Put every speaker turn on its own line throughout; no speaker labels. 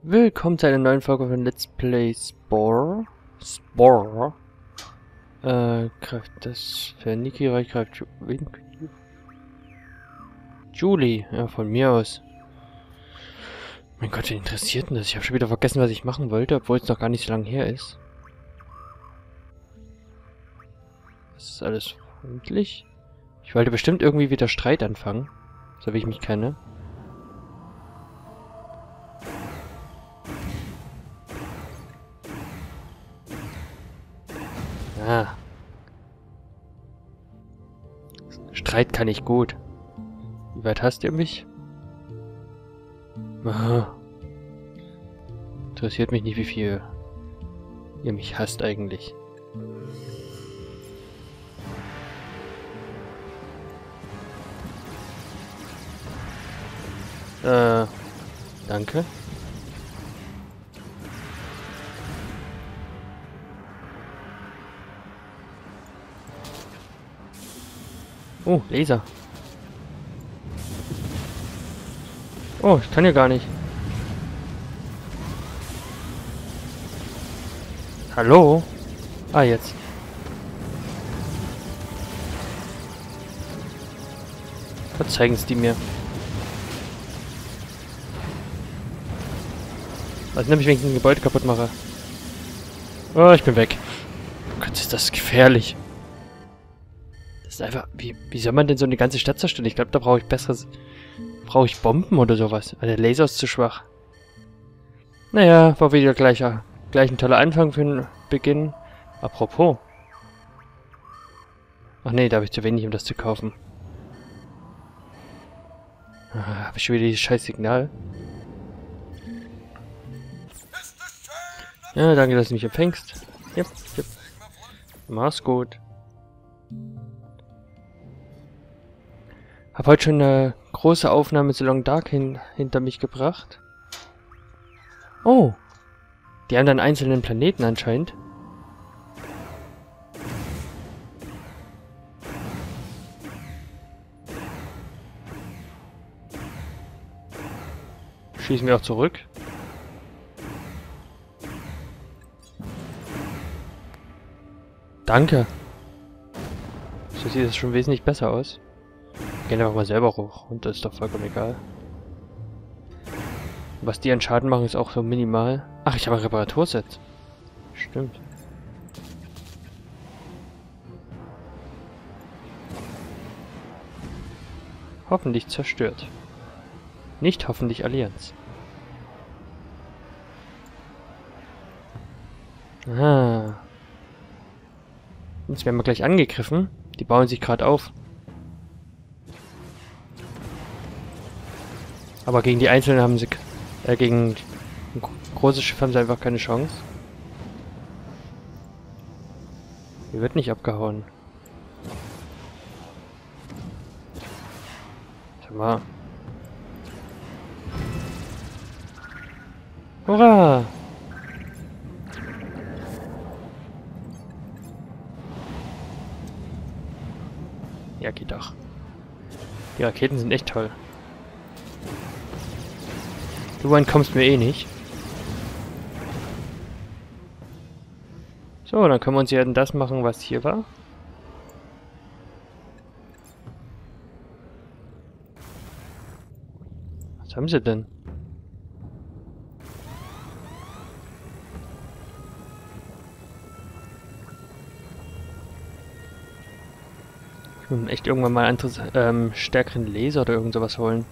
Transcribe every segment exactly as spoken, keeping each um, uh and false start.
Willkommen zu einer neuen Folge von Let's Play Spore. Spore. Äh, greift das für Niki reicht, greift Ju wen? Julie. Ja, von mir aus. Mein Gott, wen interessiert denn das? Ich habe schon wieder vergessen, was ich machen wollte, obwohl es noch gar nicht so lange her ist. Das ist alles freundlich. Ich wollte bestimmt irgendwie wieder Streit anfangen. So wie ich mich kenne. Ah. Streit kann ich gut. Wie weit hasst ihr mich? Aha. Interessiert mich nicht, wie viel ihr mich hasst eigentlich. Äh, danke. Oh, Laser. Oh, ich kann ja gar nicht. Hallo? Ah, jetzt. Was zeigen es die mir? Was nämlich, wenn ich ein Gebäude kaputt mache? Oh, ich bin weg. Oh Gott, ist das gefährlich. Das ist einfach... Wie, wie soll man denn so eine ganze Stadt zerstören? Ich glaube, da brauche ich besseres... Brauche ich Bomben oder sowas? Weil der Laser ist zu schwach. Naja, war wieder gleich, gleich ein toller Anfang für den Beginn. Apropos. Ach nee, da habe ich zu wenig, um das zu kaufen. Ah, habe ich schon wieder dieses scheiß Signal. Ja, danke, dass du mich empfängst. Yep, yep. Mach's gut. Hab heute schon eine große Aufnahme zu Long Dark hin hinter mich gebracht. Oh. Die haben dann einzelnen Planeten anscheinend. Schießen wir auch zurück. Danke. So sieht es schon wesentlich besser aus. Gehen einfach mal selber hoch und das ist doch vollkommen egal. Was die an Schaden machen, ist auch so minimal. Ach, ich habe ein Reparaturset. Stimmt. Hoffentlich zerstört. Nicht hoffentlich Allianz. Ah. Jetzt werden wir gleich angegriffen. Die bauen sich gerade auf. Aber gegen die Einzelnen haben sie... Äh, gegen ein großes Schiff haben sie einfach keine Chance. Hier wird nicht abgehauen. Sag mal. Hurra! Ja, geht doch. Die Raketen sind echt toll. Du entkommst mir eh nicht. So, dann können wir uns ja dann das machen, was hier war. Was haben sie denn? Ich muss echt irgendwann mal einen ähm, stärkeren Laser oder irgend sowas holen.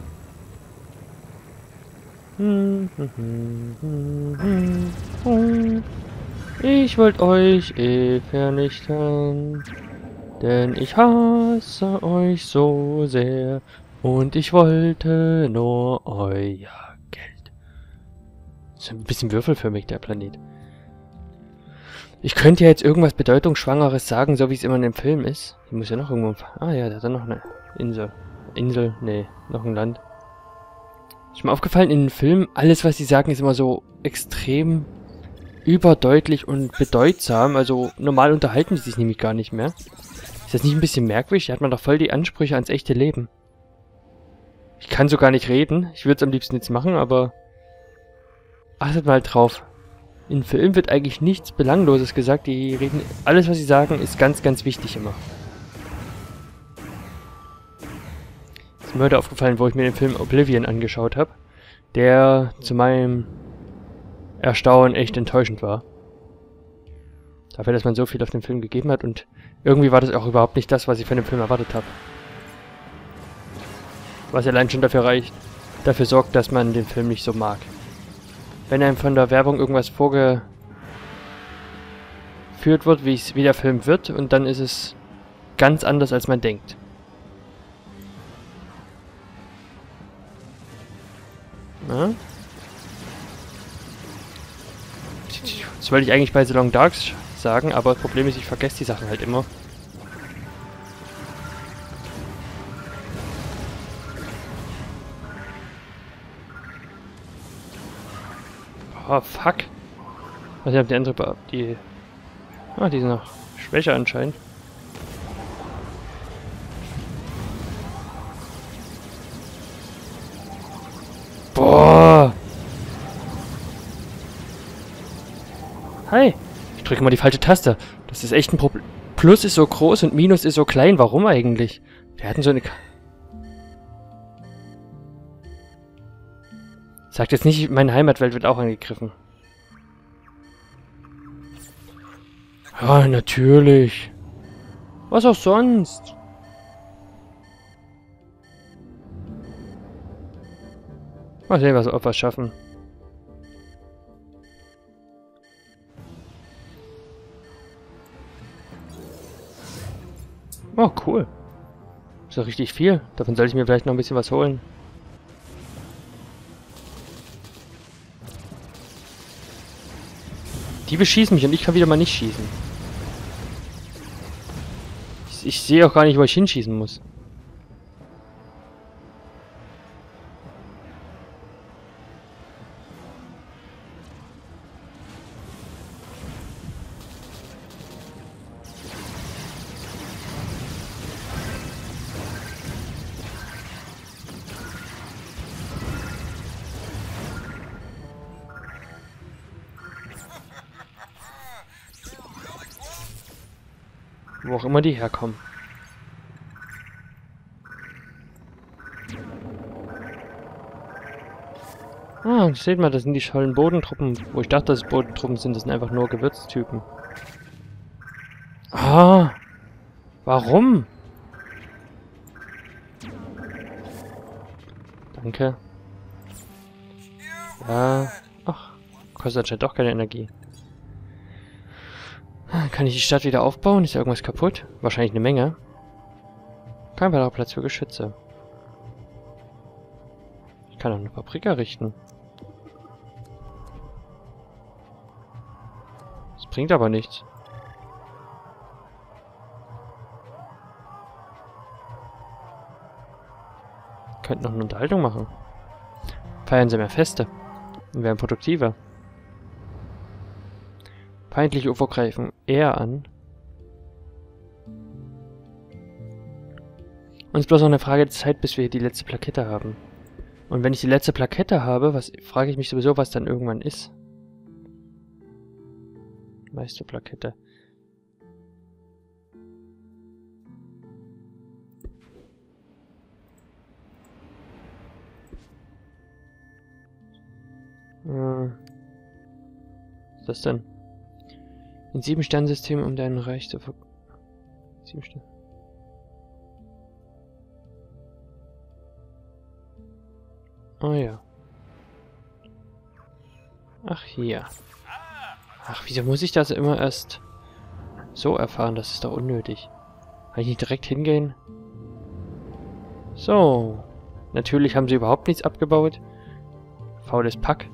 Ich wollte euch eh vernichten, denn ich hasse euch so sehr und ich wollte nur euer Geld. Das ist ein bisschen würfelförmig, der Planet. Ich könnte ja jetzt irgendwas Bedeutungsschwangeres sagen, so wie es immer in dem Film ist. Hier muss ja noch irgendwo... Ah ja, da hat er noch eine Insel. Insel? Nee, noch ein Land. Ist mir aufgefallen, in den Filmen, alles was sie sagen, ist immer so extrem überdeutlich und bedeutsam. Also normal unterhalten sie sich nämlich gar nicht mehr. Ist das nicht ein bisschen merkwürdig? Da hat man doch voll die Ansprüche ans echte Leben. Ich kann so gar nicht reden. Ich würde es am liebsten jetzt machen, aber Achtet mal drauf. In Filmen wird eigentlich nichts Belangloses gesagt. Die reden... Alles, was sie sagen, ist ganz, ganz wichtig immer. Ist mir heute aufgefallen, wo ich mir den Film Oblivion angeschaut habe. Der zu meinem Erstaunen echt enttäuschend war. Dafür, dass man so viel auf den Film gegeben hat und irgendwie war das auch überhaupt nicht das, was ich von dem Film erwartet habe. Was allein schon dafür reicht, dafür sorgt, dass man den Film nicht so mag. Wenn einem von der Werbung irgendwas vorgeführt wird, wie wie der Film wird, und dann ist es ganz anders, als man denkt. Ja? Das wollte ich eigentlich bei The Long Darks sagen, aber das Problem ist, ich vergesse die Sachen halt immer. Oh, fuck. Also, ich hab die andere... Die... Ah, die sind noch schwächer anscheinend. Boah! Hi! Ich drücke mal die falsche Taste. Das ist echt ein Problem. Plus ist so groß und Minus ist so klein. Warum eigentlich? Wir hatten so eine... K Sagt jetzt nicht, meine Heimatwelt wird auch angegriffen. Ah, natürlich. Was auch sonst. Mal sehen, was wir was schaffen. Oh, cool. Ist doch richtig viel. Davon soll ich mir vielleicht noch ein bisschen was holen. Die beschießen mich und ich kann wieder mal nicht schießen. Ich, ich sehe auch gar nicht, wo ich hinschießen muss. Wo auch immer die herkommen. Ah, seht mal, das sind die schollen Bodentruppen. Wo ich dachte, dass es Bodentruppen sind, das sind einfach nur Gewürztypen. Ah! Warum? Danke. Ja. Ach, kostet anscheinend doch keine Energie. Kann ich die Stadt wieder aufbauen? Ist da irgendwas kaputt? Wahrscheinlich eine Menge. Kein weiterer Platz für Geschütze. Ich kann auch eine Fabrik errichten. Das bringt aber nichts. Wir könnten noch eine Unterhaltung machen. Feiern Sie mehr Feste. Und werden produktiver. Feindliche U F O greifen eher an. Und es ist bloß noch eine Frage der Zeit, bis wir die letzte Plakette haben. Und wenn ich die letzte Plakette habe, was frage ich mich sowieso, was dann irgendwann ist. Meisterplakette. Äh, was ist das denn? In sieben Sternsystemen, um dein Reich zu ver... Sieben Sterne. Oh ja. Ach hier. Ach, wieso muss ich das immer erst so erfahren? Das ist doch unnötig. Kann ich nicht direkt hingehen? So. Natürlich haben sie überhaupt nichts abgebaut. Faules Pack.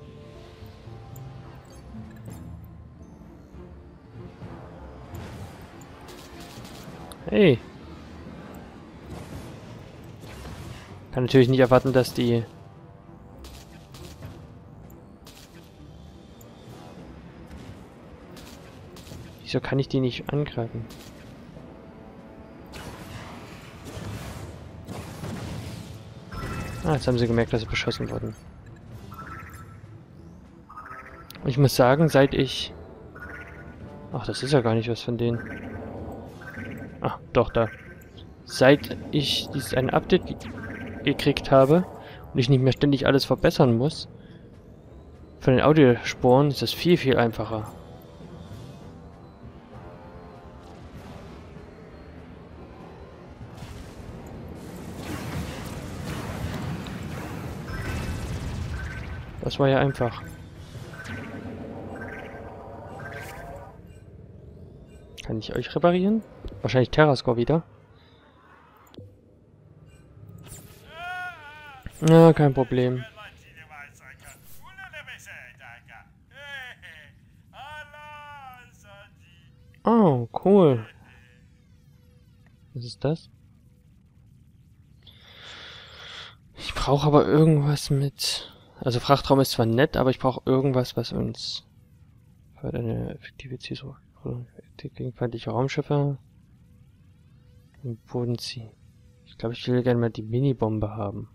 Hey. Kann natürlich nicht erwarten, dass die... Wieso kann ich die nicht angreifen? Ah, jetzt haben sie gemerkt, dass sie beschossen wurden. Und ich muss sagen, seit ich... Ach, das ist ja gar nicht was von denen. Ah, doch, da. Seit ich dieses ein Update ge gekriegt habe und ich nicht mehr ständig alles verbessern muss, von den Audiospuren ist das viel, viel einfacher. Das war ja einfach. Kann ich euch reparieren? Wahrscheinlich Terrascore wieder. Na, kein Problem. Oh, cool. Was ist das? Ich brauche aber irgendwas mit... Also Frachtraum ist zwar nett, aber ich brauche irgendwas, was uns... für eine effektive Zielsuche gegen feindliche Raumschiffe und Bodensee. Ich glaube, ich will gerne mal die Minibombe haben.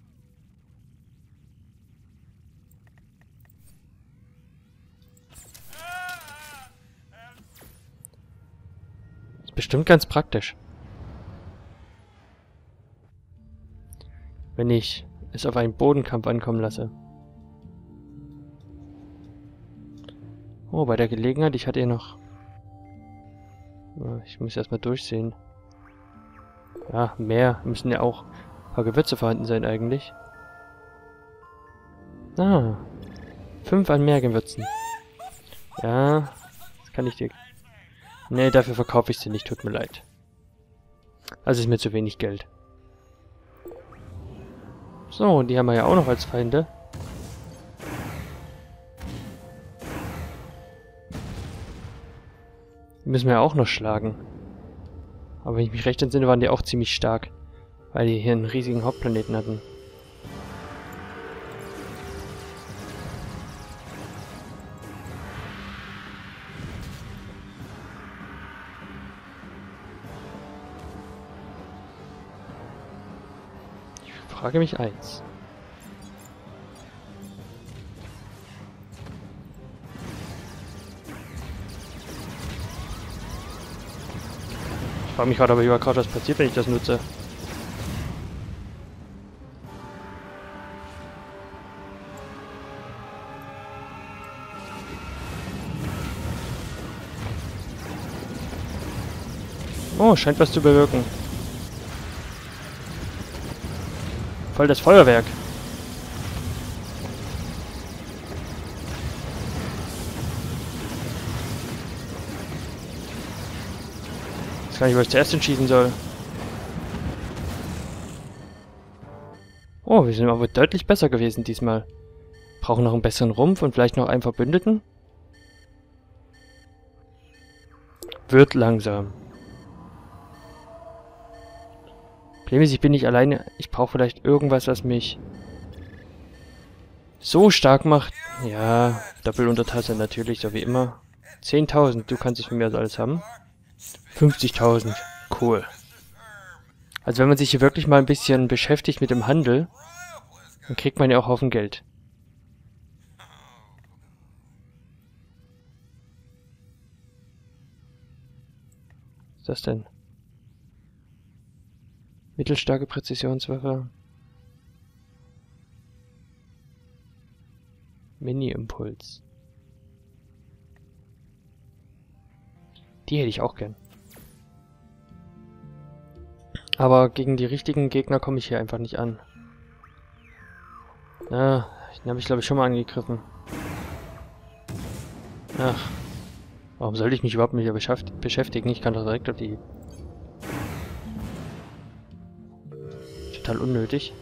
Ist bestimmt ganz praktisch. Wenn ich es auf einen Bodenkampf ankommen lasse. Oh, bei der Gelegenheit, ich hatte ja noch... Ich muss erstmal durchsehen. Ja, mehr. Müssen ja auch ein paar Gewürze vorhanden sein eigentlich. Ah. Fünf an mehr Gewürzen. Ja, das kann ich dir... Nee, dafür verkaufe ich sie nicht, tut mir leid. Also ist mir zu wenig Geld. So, die haben wir ja auch noch als Feinde. Die müssen wir ja auch noch schlagen. Aber wenn ich mich recht entsinne, waren die auch ziemlich stark. Weil die hier einen riesigen Hauptplaneten hatten. Ich frage mich eins. Ich frage mich gerade aber überhaupt, was passiert, wenn ich das nutze. Oh, scheint was zu bewirken. Voll das Feuerwerk. Ich weiß gar nicht, wo ich zuerst entschießen soll. Oh, wir sind aber deutlich besser gewesen diesmal. Brauchen noch einen besseren Rumpf und vielleicht noch einen Verbündeten? Wird langsam. Problem ist, ich bin nicht alleine. Ich brauche vielleicht irgendwas, was mich so stark macht. Ja, Doppeluntertasse natürlich, so wie immer. zehntausend, du kannst es von mir also alles haben. fünfzigtausend, cool. Also wenn man sich hier wirklich mal ein bisschen beschäftigt mit dem Handel, dann kriegt man ja auch Haufen Geld. Was ist das denn? Mittelstarke Präzisionswaffe. Mini-Impuls. Die hätte ich auch gern. Aber gegen die richtigen Gegner komme ich hier einfach nicht an. Ah, den habe ich glaube ich schon mal angegriffen. Ach. Warum sollte ich mich überhaupt mit ihr beschäftigen? Ich kann doch direkt auf die... Total unnötig.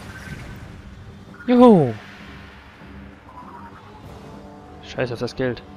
Juhu! Scheiß auf das Geld.